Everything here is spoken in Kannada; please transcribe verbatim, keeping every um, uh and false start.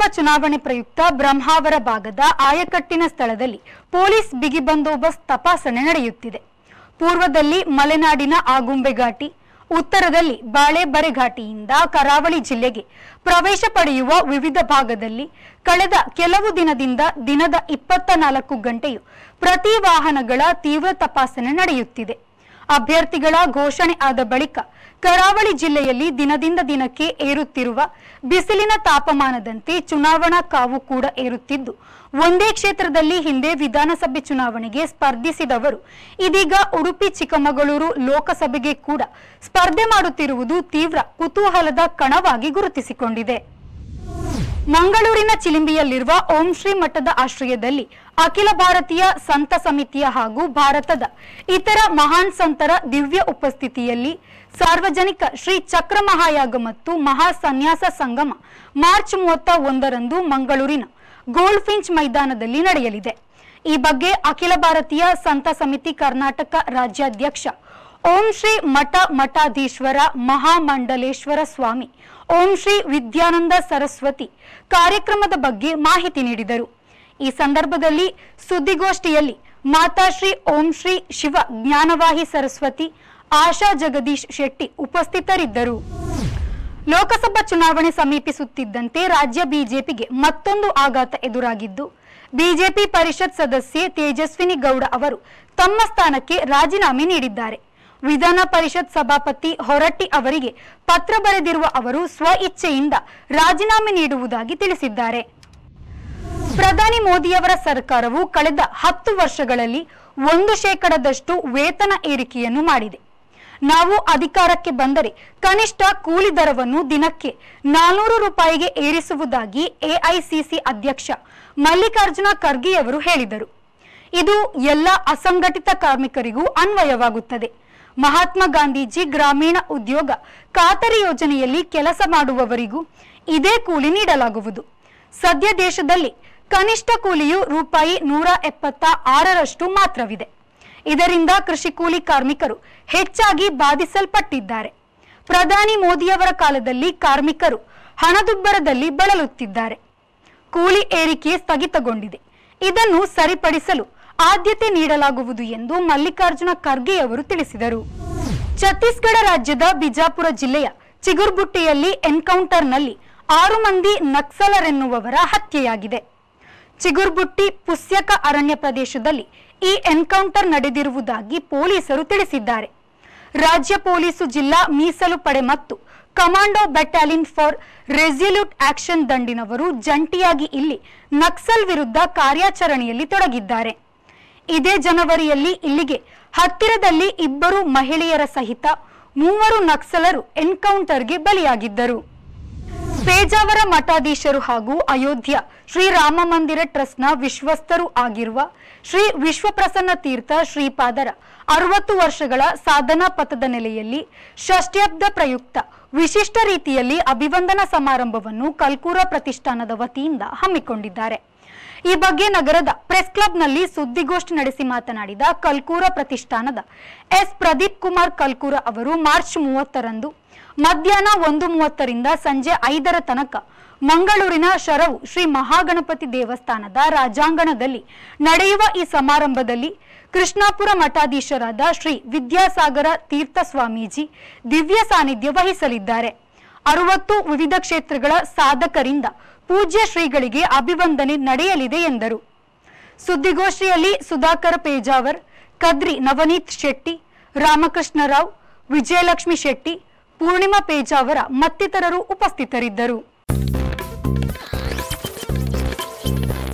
ಲೋಕಸಭಾ ಚುನಾವಣೆ ಪ್ರಯುಕ್ತ ಬ್ರಹ್ಮಾವರ ಭಾಗದ ಆಯಕಟ್ಟಿನ ಸ್ಥಳದಲ್ಲಿ ಪೊಲೀಸ್ ಬಿಗಿ ಬಂದೋಬಸ್ತ್ ತಪಾಸಣೆ ನಡೆಯುತ್ತಿದೆ. ಪೂರ್ವದಲ್ಲಿ ಮಲೆನಾಡಿನ ಆಗುಂಬೆ ಘಾಟಿ, ಉತ್ತರದಲ್ಲಿ ಬಾಳೆಬರೆ ಘಾಟಿಯಿಂದ ಕರಾವಳಿ ಜಿಲ್ಲೆಗೆ ಪ್ರವೇಶ ಪಡೆಯುವ ವಿವಿಧ ಭಾಗದಲ್ಲಿ ಕಳೆದ ಕೆಲವು ದಿನದಿಂದ ದಿನದ ಇಪ್ಪತ್ತ ನಾಲ್ಕು ಗಂಟೆಯು ಪ್ರತಿ ವಾಹನಗಳ ತೀವ್ರ ತಪಾಸಣೆ ನಡೆಯುತ್ತಿದೆ. ಅಭ್ಯರ್ಥಿಗಳ ಘೋಷಣೆ ಆದ ಬಳಿಕ ಕರಾವಳಿ ಜಿಲ್ಲೆಯಲ್ಲಿ ದಿನದಿಂದ ದಿನಕ್ಕೆ ಏರುತ್ತಿರುವ ಬಿಸಿಲಿನ ತಾಪಮಾನದಂತೆ ಚುನಾವಣಾ ಕಾವು ಕೂಡ ಏರುತ್ತಿದ್ದು, ಒಂದೇ ಕ್ಷೇತ್ರದಲ್ಲಿ ಹಿಂದೆ ವಿಧಾನಸಭೆ ಚುನಾವಣೆಗೆ ಸ್ಪರ್ಧಿಸಿದವರು ಇದೀಗ ಉಡುಪಿ ಚಿಕ್ಕಮಗಳೂರು ಲೋಕಸಭೆಗೆ ಕೂಡ ಸ್ಪರ್ಧೆ ಮಾಡುತ್ತಿರುವುದು ತೀವ್ರ ಕುತೂಹಲದ ಕಣವಾಗಿ ಗುರುತಿಸಿಕೊಂಡಿದೆ. ಮಂಗಳೂರಿನ ಚಿಲಿಂಬಿಯಲ್ಲಿರುವ ಓಂ ಶ್ರೀ ಮಠದ ಆಶ್ರಯದಲ್ಲಿ ಅಖಿಲ ಭಾರತೀಯ ಸಂತ ಸಮಿತಿಯ ಹಾಗೂ ಭಾರತದ ಇತರ ಮಹಾನ್ ಸಂತರ ದಿವ್ಯ ಉಪಸ್ಥಿತಿಯಲ್ಲಿ ಸಾರ್ವಜನಿಕ ಶ್ರೀ ಚಕ್ರ ಮಹಾಯಾಗ ಮತ್ತು ಮಹಾ ಸನ್ಯಾಸ ಸಂಗಮ ಮಾರ್ಚ್ ಮೂವತ್ತ ಒಂದರಂದು ಮಂಗಳೂರಿನ ಗೋಲ್ಡ್ ಫಿಂಚ್ ಮೈದಾನದಲ್ಲಿ ನಡೆಯಲಿದೆ. ಈ ಬಗ್ಗೆ ಅಖಿಲ ಭಾರತೀಯ ಸಂತ ಸಮಿತಿ ಕರ್ನಾಟಕ ರಾಜ್ಯಾಧ್ಯಕ್ಷ ಓಂ ಶ್ರೀ ಮಠ ಮಠಾಧೀಶ್ವರ ಮಹಾಮಂಡಲೇಶ್ವರ ಸ್ವಾಮಿ ಓಂ ಶ್ರೀ ವಿದ್ಯಾನಂದ ಸರಸ್ವತಿ ಕಾರ್ಯಕ್ರಮದ ಬಗ್ಗೆ ಮಾಹಿತಿ ನೀಡಿದರು. ಈ ಸಂದರ್ಭದಲ್ಲಿ ಸುದ್ದಿಗೋಷ್ಠಿಯಲ್ಲಿ ಮಾತಾಶ್ರೀ ಓಂ ಶ್ರೀ ಶಿವ ಜ್ಞಾನವಾಹಿ ಸರಸ್ವತಿ ಆಶಾ ಜಗದೀಶ್ ಶೆಟ್ಟಿ ಉಪಸ್ಥಿತರಿದ್ದರು. ಲೋಕಸಭಾ ಚುನಾವಣೆ ಸಮೀಪಿಸುತ್ತಿದ್ದಂತೆ ರಾಜ್ಯ ಬಿಜೆಪಿಗೆ ಮತ್ತೊಂದು ಆಘಾತ ಎದುರಾಗಿದ್ದು, ಬಿಜೆಪಿ ಪರಿಷತ್ ಸದಸ್ಯೆ ತೇಜಸ್ವಿನಿ ಗೌಡ ಅವರು ತಮ್ಮ ಸ್ಥಾನಕ್ಕೆ ರಾಜೀನಾಮೆ ನೀಡಿದ್ದಾರೆ. ವಿಧಾನ ಪರಿಷತ್ ಸಭಾಪತಿ ಹೊರಟ್ಟಿ ಅವರಿಗೆ ಪತ್ರ ಬರೆದಿರುವ ಅವರು ಸ್ವ ಇಚ್ಛೆಯಿಂದ ರಾಜೀನಾಮೆ ನೀಡುವುದಾಗಿ ತಿಳಿಸಿದ್ದಾರೆ. ಪ್ರಧಾನಿ ಮೋದಿಯವರ ಸರ್ಕಾರವು ಕಳೆದ ಹತ್ತು ವರ್ಷಗಳಲ್ಲಿ ಒಂದು ಶೇಕಡದಷ್ಟು ವೇತನ ಏರಿಕೆಯನ್ನು ಮಾಡಿದೆ. ನಾವು ಅಧಿಕಾರಕ್ಕೆ ಬಂದರೆ ಕನಿಷ್ಠ ಕೂಲಿ ದರವನ್ನು ದಿನಕ್ಕೆ ನಾನೂರು ರೂಪಾಯಿಗೆ ಏರಿಸುವುದಾಗಿ ಎಐಸಿಸಿ ಅಧ್ಯಕ್ಷ ಮಲ್ಲಿಕಾರ್ಜುನ ಖರ್ಗೆಯವರು ಹೇಳಿದರು. ಇದು ಎಲ್ಲ ಅಸಂಘಟಿತ ಕಾರ್ಮಿಕರಿಗೂ ಅನ್ವಯವಾಗುತ್ತದೆ. ಮಹಾತ್ಮ ಗಾಂಧೀಜಿ ಗ್ರಾಮೀಣ ಉದ್ಯೋಗ ಖಾತರಿ ಯೋಜನೆಯಲ್ಲಿ ಕೆಲಸ ಮಾಡುವವರಿಗೂ ಇದೇ ಕೂಲಿ ನೀಡಲಾಗುವುದು. ಸದ್ಯ ದೇಶದಲ್ಲಿ ಕನಿಷ್ಠ ಕೂಲಿಯು ರೂಪಾಯಿ ನೂರ ಎಪ್ಪತ್ತ ಆರರಷ್ಟು ಮಾತ್ರವಿದೆ. ಇದರಿಂದ ಕೃಷಿ ಕೂಲಿ ಕಾರ್ಮಿಕರು ಹೆಚ್ಚಾಗಿ ಬಾಧಿಸಲ್ಪಟ್ಟಿದ್ದಾರೆ. ಪ್ರಧಾನಿ ಮೋದಿಯವರ ಕಾಲದಲ್ಲಿ ಕಾರ್ಮಿಕರು ಹಣದುಬ್ಬರದಲ್ಲಿ ಬಳಲುತ್ತಿದ್ದಾರೆ. ಕೂಲಿ ಏರಿಕೆ ಸ್ಥಗಿತಗೊಂಡಿದೆ. ಇದನ್ನು ಸರಿಪಡಿಸಲು ಆದ್ಯತೆ ನೀಡಲಾಗುವುದು ಎಂದು ಮಲ್ಲಿಕಾರ್ಜುನ ಖರ್ಗೆಯವರು ತಿಳಿಸಿದರು. ಛತ್ತೀಸ್ಗಢ ರಾಜ್ಯದ ಬಿಜಾಪುರ ಜಿಲ್ಲೆಯ ಚಿಗುರ್ಬುಟ್ಟಿಯಲ್ಲಿ ಎನ್ಕೌಂಟರ್ನಲ್ಲಿ ಆರು ಮಂದಿ ನಕ್ಸಲರೆನ್ನುವವರ ಹತ್ಯೆಯಾಗಿದೆ. ಚಿಗುರ್ಬುಟ್ಟಿ ಪುಸ್ಯಕ ಅರಣ್ಯ ಪ್ರದೇಶದಲ್ಲಿ ಈ ಎನ್ಕೌಂಟರ್ ನಡೆದಿರುವುದಾಗಿ ಪೊಲೀಸರು ತಿಳಿಸಿದ್ದಾರೆ. ರಾಜ್ಯ ಪೊಲೀಸು ಜಿಲ್ಲಾ ಮೀಸಲು ಪಡೆ ಮತ್ತು commando battalion for resolute action ದಂಡಿನವರು ಜಂಟಿಯಾಗಿ ಇಲ್ಲಿ ನಕ್ಸಲ್ ವಿರುದ್ಧ ಕಾರ್ಯಾಚರಣೆಯಲ್ಲಿ ತೊಡಗಿದ್ದಾರೆ. ಇದೇ ಜನವರಿಯಲ್ಲಿ ಇಲ್ಲಿಗೆ ಹತ್ತಿರದಲ್ಲಿ ಇಬ್ಬರು ಮಹಿಳೆಯರ ಸಹಿತ ಮೂವರು ನಕ್ಸಲರು ಎನ್ಕೌಂಟರ್ಗೆ ಬಲಿಯಾಗಿದ್ದರು. ಪೇಜಾವರ ಮಠಾಧೀಶರು ಹಾಗೂ ಅಯೋಧ್ಯ ಶ್ರೀರಾಮ ಮಂದಿರ ಟ್ರಸ್ಟ್ನ ವಿಶ್ವಸ್ತರು ಆಗಿರುವ ಶ್ರೀ ವಿಶ್ವಪ್ರಸನ್ನ ತೀರ್ಥ ಶ್ರೀಪಾದರ ಅರವತ್ತು ವರ್ಷಗಳ ಸಾಧನಾ ಪಥದ ನೆಲೆಯಲ್ಲಿ ಷಷ್ಠ್ಯಬ್ದ ಪ್ರಯುಕ್ತ ವಿಶಿಷ್ಟ ರೀತಿಯಲ್ಲಿ ಅಭಿವಂದನಾ ಸಮಾರಂಭವನ್ನು ಕಲ್ಕೂರ ಪ್ರತಿಷ್ಠಾನದ ವತಿಯಿಂದ ಹಮ್ಮಿಕೊಂಡಿದ್ದಾರೆ. ಈ ಬಗ್ಗೆ ನಗರದ ಪ್ರೆಸ್ ಕ್ಲಬ್ನಲ್ಲಿ ಸುದ್ದಿಗೋಷ್ಠಿ ನಡೆಸಿ ಮಾತನಾಡಿದ ಕಲ್ಕೂರ ಪ್ರತಿಷ್ಠಾನದ ಎಸ್ ಪ್ರದೀಪ್ ಕುಮಾರ್ ಕಲ್ಕೂರ ಅವರು ಮಾರ್ಚ್ ಮೂವತ್ತರಂದು ಮಧ್ಯಾಹ್ನ ಒಂದು ಮೂವತ್ತರಿಂದ ಸಂಜೆ ಐದರ ತನಕ ಮಂಗಳೂರಿನ ಶರವು ಶ್ರೀ ಮಹಾಗಣಪತಿ ದೇವಸ್ಥಾನದ ರಾಜಾಂಗಣದಲ್ಲಿ ನಡೆಯುವ ಈ ಸಮಾರಂಭದಲ್ಲಿ ಕೃಷ್ಣಾಪುರ ಮಠಾಧೀಶರಾದ ಶ್ರೀ ವಿದ್ಯಾಸಾಗರ ತೀರ್ಥ ಸ್ವಾಮೀಜಿ ದಿವ್ಯ ಸಾನ್ನಿಧ್ಯ ವಹಿಸಲಿದ್ದಾರೆ. ಅರವತ್ತು ವಿವಿಧ ಕ್ಷೇತ್ರಗಳ ಸಾಧಕರಿಂದ ಪೂಜ್ಯ ಶ್ರೀಗಳಿಗೆ ಅಭಿವಂದನೆ ನಡೆಯಲಿದೆ ಎಂದರು. ಸುದ್ದಿಗೋಷ್ಠಿಯಲ್ಲಿ ಸುಧಾಕರ ಪೇಜಾವರ್, ಕದ್ರಿ ನವನೀತ್ ಶೆಟ್ಟಿ, ರಾಮಕೃಷ್ಣ ರಾವ್, ವಿಜಯಲಕ್ಷ್ಮಿ ಶೆಟ್ಟಿ, ಪೂರ್ಣಿಮಾ ಪೇಜಾವರ ಮತ್ತಿತರರು ಉಪಸ್ಥಿತರಿದ್ದರು.